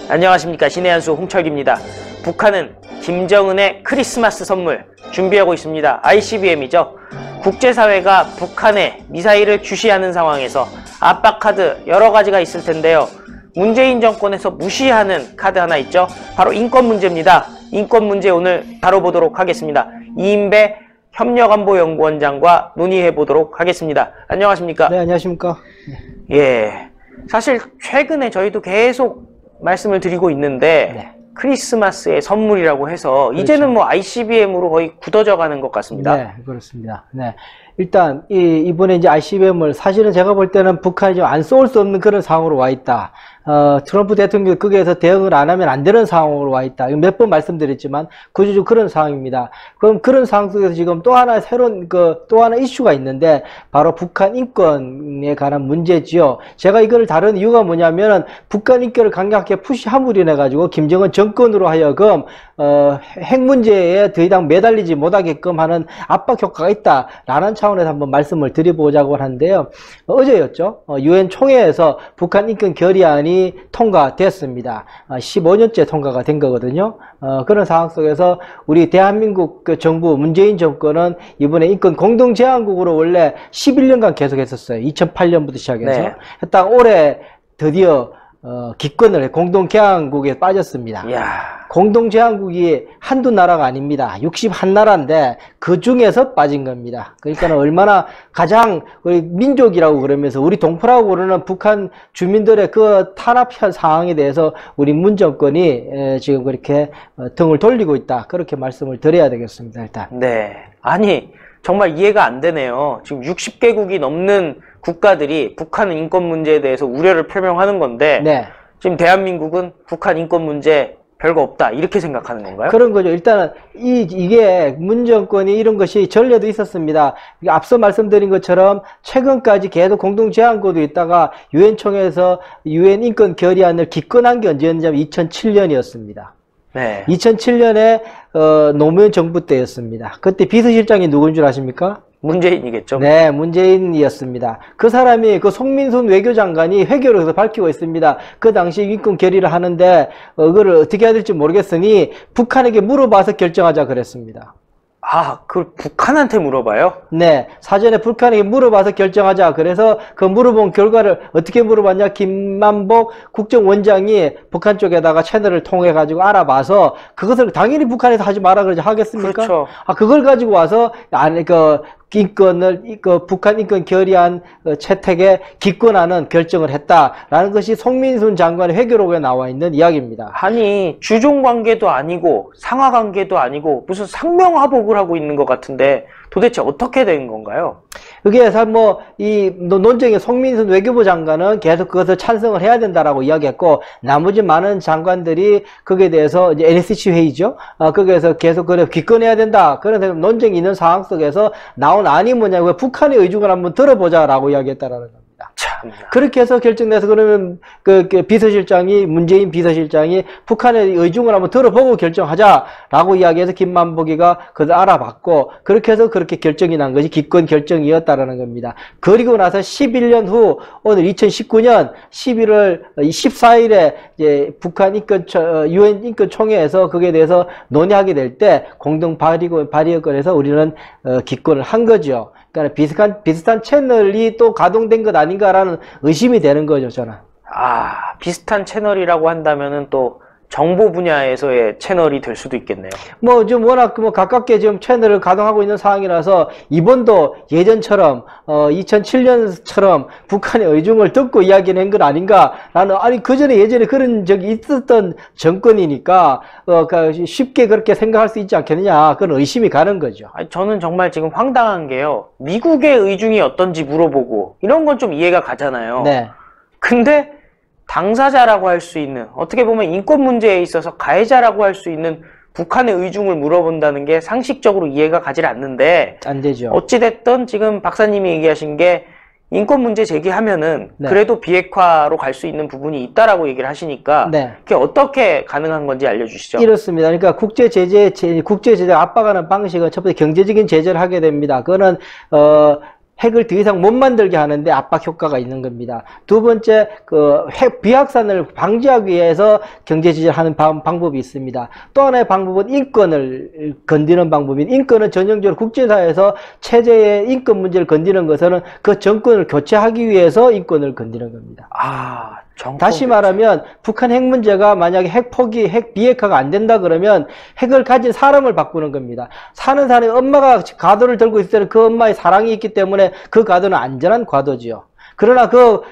안녕하십니까. 신의 한수 홍철기입니다. 북한은 김정은의 크리스마스 선물 준비하고 있습니다. ICBM이죠. 국제사회가 북한에 미사일을 주시하는 상황에서 압박카드 여러 가지가 있을 텐데요. 문재인 정권에서 무시하는 카드 하나 있죠. 바로 인권 문제입니다. 인권 문제 오늘 다뤄보도록 하겠습니다. 이인배 협력안보연구원장과 논의해보도록 하겠습니다. 안녕하십니까? 네, 안녕하십니까? 예, 사실 최근에 저희도 계속 말씀을 드리고 있는데 네. 크리스마스의 선물이라고 해서 그렇죠. 이제는 뭐 ICBM으로 거의 굳어져 가는 것 같습니다. 네, 그렇습니다. 네. 일단 이번에 이제 ICBM을 사실은 제가 볼 때는 북한이 좀 안 쏠 수 없는 그런 상황으로 와 있다. 트럼프 대통령이 거기에서 대응을 안 하면 안 되는 상황으로 와 있다. 몇 번 말씀드렸지만 구조적으로 그런 상황입니다. 그럼 그런 상황 속에서 지금 또 하나 새로운 또 하나 이슈가 있는데 바로 북한 인권에 관한 문제지요. 제가 이걸 다룬 이유가 뭐냐면은 북한 인권을 강력하게 푸시함으로 인해 가지고 김정은 정권으로 하여금 핵 문제에 더 이상 매달리지 못하게끔 하는 압박 효과가 있다라는 차원에서 한번 말씀을 드려보자고 하는데요. 어제였죠. 유엔 총회에서 북한 인권 결의안이 통과됐습니다. 15년째 통과가 된 거거든요. 그런 상황 속에서 우리 대한민국 정부 문재인 정권은 이번에 인권 공동제안국으로 원래 11년간 계속 했었어요. 2008년부터 시작해서. 네. 딱 올해 드디어 기권을 공동개항국에 빠졌습니다. 이야. 공동제항국이 한두 나라가 아닙니다. 61나라인데 그 중에서 빠진 겁니다. 그러니까 얼마나 가장 우리 민족이라고 그러면서 우리 동포라고 그러는 북한 주민들의 그 탄압한 상황에 대해서 우리 문 정권이 지금 그렇게 등을 돌리고 있다. 그렇게 말씀을 드려야 되겠습니다. 일단. 네. 아니 정말 이해가 안 되네요. 지금 60개국이 넘는 국가들이 북한 인권 문제에 대해서 우려를 표명하는 건데 네. 지금 대한민국은 북한 인권 문제 별거 없다 이렇게 생각하는 건가요? 그런 거죠. 일단은 이게 문 정권이 이런 것이 전례도 있었습니다. 앞서 말씀드린 것처럼 최근까지 계속 공동제안국도 있다가 유엔 총회에서 유엔 인권 결의안을 기권한 게 언제였냐면 2007년이었습니다. 네. 2007년에 노무현 정부 때였습니다. 그때 비서실장이 누구인 줄 아십니까? 문재인이겠죠. 네, 문재인이었습니다. 그 사람이 그 송민순 외교장관이 회교록에서 밝히고 있습니다. 그 당시 인권 결의를 하는데 그걸 어떻게 해야 될지 모르겠으니 북한에게 물어봐서 결정하자 그랬습니다. 아, 그걸 북한한테 물어봐요? 네, 사전에 북한에게 물어봐서 결정하자. 그래서 그 물어본 결과를 어떻게 물어봤냐? 김만복 국정원장이 북한 쪽에다가 채널을 통해 가지고 알아봐서 그것을 당연히 북한에서 하지 마라 그러지 하겠습니까? 그렇죠. 그걸 가지고 와서 안에 인권을 북한 인권 결의안 채택에 기권하는 결정을 했다라는 것이 송민순 장관의 회교록에 나와 있는 이야기입니다. 아니 주종 관계도 아니고 상하 관계도 아니고 무슨 상명하복을 하고 있는 것 같은데 도대체 어떻게 된 건가요? 그게 이 논쟁의 송민순 외교부 장관은 계속 그것을 찬성을 해야 된다라고 이야기했고 나머지 많은 장관들이 거기에 대해서 이제 NSC 회의죠. 거기에서 계속 그래 기권해야 된다. 그런 논쟁이 있는 상황 속에서 나온 안이 뭐냐고 북한의 의중을 한번 들어보자라고 이야기했다라는 겁니다. 참. 그렇게 해서 결정돼서 그러면 문재인 비서실장이 북한의 의중을 한번 들어보고 결정하자라고 이야기해서 김만복이가 그걸 알아봤고 그렇게 해서 그렇게 결정이 난 것이 기권 결정이었다라는 겁니다. 그리고 나서 11년 후 오늘 2019년 11월 14일에 이제 북한 유엔 인권 총회에서 거기에 대해서 논의하게 될 때 공동 발의권에서 우리는 기권을 한 거죠. 그러니까 비슷한 채널이 또 가동된 것 아닌가라는 의심이 되는 거죠, 저는. 아, 비슷한 채널이라고 한다면은 또 정보 분야에서의 채널이 될 수도 있겠네요. 좀 워낙 가깝게 지금 채널을 가동하고 있는 상황이라서 이번도 예전처럼 2007년처럼 북한의 의중을 듣고 이야기는 건 아닌가라는 아니 예전에 그런 적이 있었던 정권이니까 쉽게 그렇게 생각할 수 있지 않겠느냐 그런 의심이 가는 거죠. 아니, 저는 정말 지금 황당한 게요. 미국의 의중이 어떤지 물어보고 이런 건 좀 이해가 가잖아요. 네. 근데 당사자라고 할 수 있는 어떻게 보면 인권 문제에 있어서 가해자라고 할 수 있는 북한의 의중을 물어본다는 게 상식적으로 이해가 가지 않는데 안 되죠. 어찌됐든 지금 박사님이 얘기하신 게 인권 문제 제기하면은 네. 그래도 비핵화로 갈 수 있는 부분이 있다라고 얘기를 하시니까 네. 그게 어떻게 가능한 건지 알려주시죠. 이렇습니다. 그러니까 국제 제재 압박하는 방식은 첫 번째 경제적인 제재를 하게 됩니다. 그거는 핵을 더 이상 못 만들게 하는데 압박 효과가 있는 겁니다. 두 번째, 그 핵 비확산을 방지하기 위해서 경제 지지하는 방법이 있습니다. 또 하나의 방법은 인권을 건드리는 방법인, 인권은 전형적으로 국제사회에서 체제의 인권 문제를 건드리는 것은 그 정권을 교체하기 위해서 인권을 건드리는 겁니다. 다시 말하면 북한 핵 문제가 만약에 핵 포기, 핵 비핵화가 안 된다 그러면 핵을 가진 사람을 바꾸는 겁니다. 사는 사람이, 엄마가 과도를 들고 있을 때는 그 엄마의 사랑이 있기 때문에 그 과도는 안전한 과도지요. 그러나 그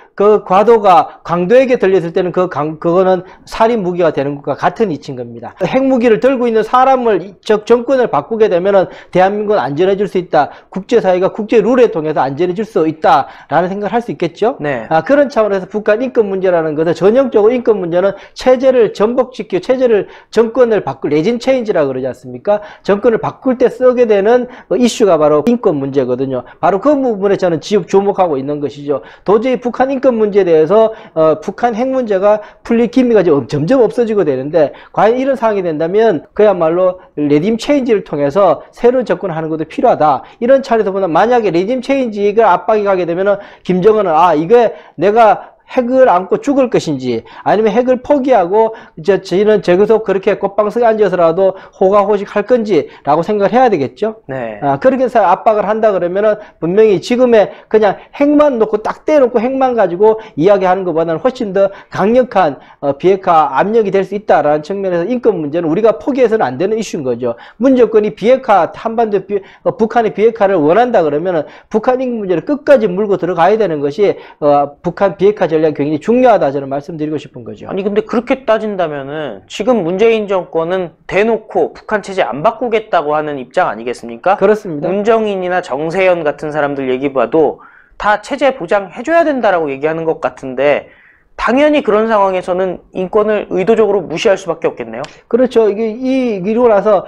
과도가 강도에게 들렸을 때는 그거는 살인 무기가 되는 것과 같은 이치인 겁니다. 핵무기를 들고 있는 사람을, 정권을 바꾸게 되면은 대한민국은 안전해질 수 있다. 국제사회가 국제 룰에 통해서 안전해질 수 있다라는 생각을 할 수 있겠죠? 네. 그런 차원에서 북한 인권 문제라는 것은 전형적으로 인권 문제는 체제를 전복시키고 정권을 바꿀, 레진 체인지라고 그러지 않습니까? 정권을 바꿀 때 쓰게 되는 이슈가 바로 인권 문제거든요. 바로 그 부분에 저는 주목하고 있는 것이죠. 도저히 북한 인권 문제에 대해서 북한 핵 문제가 풀릴 기미가 점점 없어지고 되는데, 과연 이런 상황이 된다면 그야말로 레짐 체인지를 통해서 새로운 접근을 하는 것도 필요하다. 이런 차원에서 보면 만약에 레짐 체인지가 압박이 가게 되면은 김정은은 이게 내가 핵을 안고 죽을 것인지, 아니면 핵을 포기하고 저희는 저기서 그렇게 꽃방석에 앉아서라도 호가호식 할 건지 라고 생각을 해야 되겠죠. 네. 그렇게 해서 압박을 한다 그러면은 분명히 지금의 그냥 핵만 놓고 딱 떼놓고 핵만 가지고 이야기하는 것보다는 훨씬 더 강력한 비핵화 압력이 될 수 있다라는 측면에서 인권 문제는 우리가 포기해서는 안 되는 이슈인 거죠. 문제권이 비핵화, 한반도 북한의 비핵화를 원한다 그러면은 북한 인권 문제를 끝까지 물고 들어가야 되는 것이 북한 비핵화 전략이 굉장히 중요하다, 저는 말씀드리고 싶은 거죠. 아니 근데 그렇게 따진다면은 지금 문재인 정권은 대놓고 북한 체제 안 바꾸겠다고 하는 입장 아니겠습니까? 그렇습니다. 문정인이나 정세현 같은 사람들 얘기 봐도 다 체제 보장해줘야 된다라고 얘기하는 것 같은데, 당연히 그런 상황에서는 인권을 의도적으로 무시할 수밖에 없겠네요. 그렇죠. 이러고 나서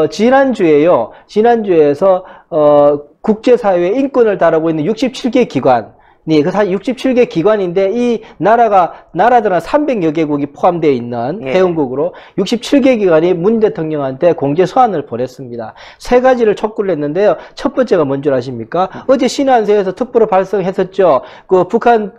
지난주에서 국제사회의 인권을 다루고 있는 67개 기관, 네, 그 67개 기관인데 이 나라들은 300여 개국이 포함되어 있는 회원국으로 67개 기관이 문 대통령한테 공개 서한을 보냈습니다. 세 가지를 촉구를 했는데요. 첫 번째가 뭔 줄 아십니까? 어제 신안서에서 특보를 발송했었죠. 그 북한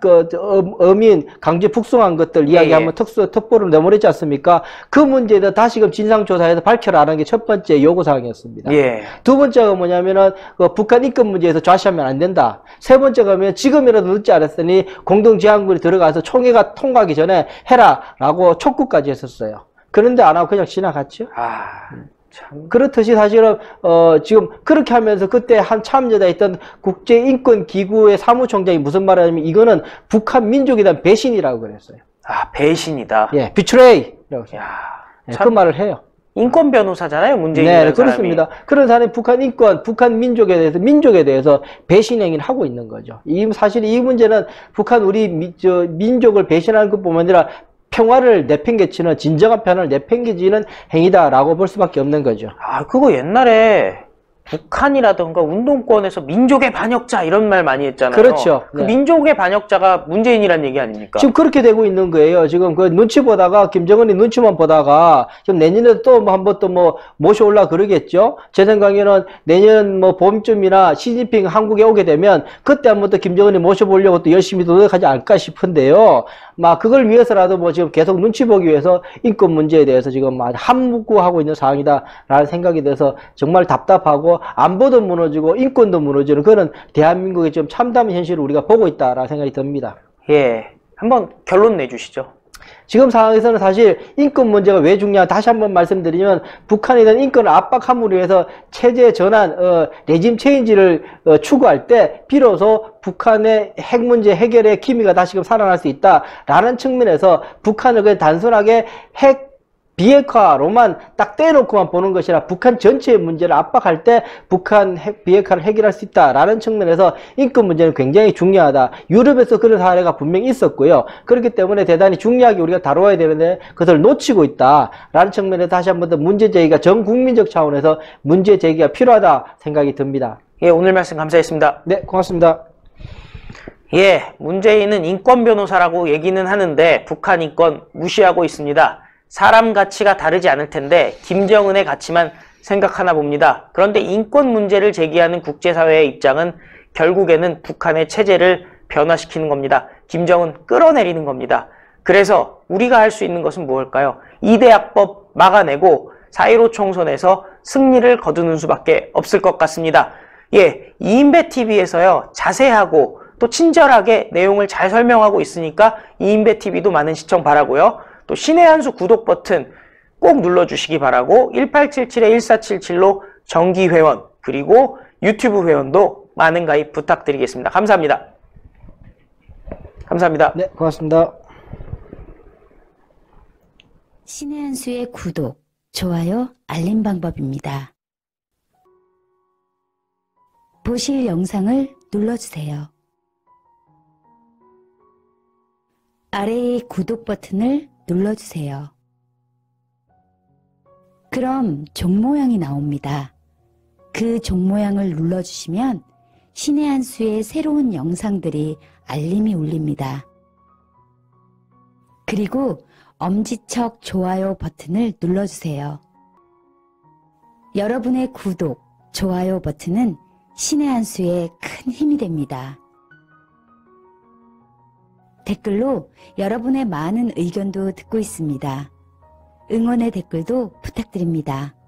어민 강제 북송한 것들 이야기하면 특보를 내보냈지 않습니까? 그 문제에 대해 다시금 진상조사해서 밝혀라는 게 첫 번째 요구사항이었습니다. 두 번째가 뭐냐면은 북한 인권 문제에서 좌시하면 안 된다. 세 번째가 뭐냐면 지금이라도 늦지 않았으니 공동지향군이 들어가서 총회가 통과하기 전에 해라라고 촉구까지 했었어요. 그런데 안 하고 그냥 지나갔죠. 참. 그렇듯이 사실은 지금 그렇게 하면서 그때 한 참여자 있던 국제인권기구의 사무총장이 무슨 말을 하냐면 이거는 북한 민족에 대한 배신이라고 그랬어요. 배신이다. 예, 비트레이라고 했어요. 그 말을 해요. 인권 변호사잖아요, 문재인이라는 사람이. 그렇습니다. 그런 사람이 북한 인권, 북한 민족에 대해서 배신 행위를 하고 있는 거죠. 사실 이 문제는 북한 우리 민족을 배신하는 것뿐만 아니라 평화를 내팽개치는, 진정한 평화를 내팽개치는 행위다라고 볼 수밖에 없는 거죠. 그거 옛날에 북한이라던가 운동권에서 민족의 반역자 이런 말 많이 했잖아요. 그렇죠. 그 민족의 반역자가 문재인이란 얘기 아닙니까? 지금 그렇게 되고 있는 거예요. 지금 그 눈치 보다가, 김정은이 눈치만 보다가 지금 내년에도 또 한번 또 모셔올라 그러겠죠. 제 생각에는 내년 봄쯤이나 시진핑 한국에 오게 되면 그때 한번 또 김정은이 모셔보려고 또 열심히 노력하지 않을까 싶은데요. 그걸 위해서라도 지금 계속 눈치 보기 위해서 인권 문제에 대해서 지금 함구하고 있는 상황이다라는 생각이 들어서 정말 답답하고, 안보도 무너지고 인권도 무너지는 그런 대한민국의 좀 참담한 현실을 우리가 보고 있다라는 생각이 듭니다. 한번 결론 내주시죠. 지금 상황에서는 사실 인권 문제가 왜 중요한, 다시 한번 말씀드리면 북한에 대한 인권을 압박함으로 해서 체제 전환, 레짐 체인지를 추구할 때 비로소 북한의 핵 문제 해결의 기미가 다시금 살아날 수 있다라는 측면에서 북한을 그냥 단순하게 핵 비핵화로만 딱 떼놓고만 보는 것이라 북한 전체의 문제를 압박할 때 북한 비핵화를 해결할 수 있다라는 측면에서 인권 문제는 굉장히 중요하다. 유럽에서 그런 사례가 분명히 있었고요. 그렇기 때문에 대단히 중요하게 우리가 다뤄야 되는데 그것을 놓치고 있다라는 측면에서 다시 한 번 더 문제 제기가 전 국민적 차원에서 문제 제기가 필요하다 생각이 듭니다. 오늘 말씀 감사했습니다. 네, 고맙습니다. 문재인은 인권 변호사라고 얘기는 하는데 북한 인권 무시하고 있습니다. 사람 가치가 다르지 않을 텐데 김정은의 가치만 생각하나 봅니다. 그런데 인권 문제를 제기하는 국제사회의 입장은 결국에는 북한의 체제를 변화시키는 겁니다. 김정은 끌어내리는 겁니다. 그래서 우리가 할 수 있는 것은 무엇일까요? 이대학법 막아내고 4.15 총선에서 승리를 거두는 수밖에 없을 것 같습니다. 예, 이인배TV에서요, 자세하고 또 친절하게 내용을 잘 설명하고 있으니까 이인배TV도 많은 시청 바라고요. 또 신의 한 수 구독 버튼 꼭 눌러주시기 바라고 1877-1477로 정기회원 그리고 유튜브 회원도 많은 가입 부탁드리겠습니다. 감사합니다. 감사합니다. 네, 고맙습니다. 신의 한 수의 구독, 좋아요, 알림 방법입니다. 보실 영상을 눌러주세요. 아래의 구독 버튼을 눌러주세요. 그럼 종 모양이 나옵니다. 그 종 모양을 눌러주시면 신의 한 수의 새로운 영상들이 알림이 울립니다. 그리고 엄지척 좋아요 버튼을 눌러주세요. 여러분의 구독, 좋아요 버튼은 신의 한 수에 큰 힘이 됩니다. 댓글로 여러분의 많은 의견도 듣고 있습니다. 응원의 댓글도 부탁드립니다.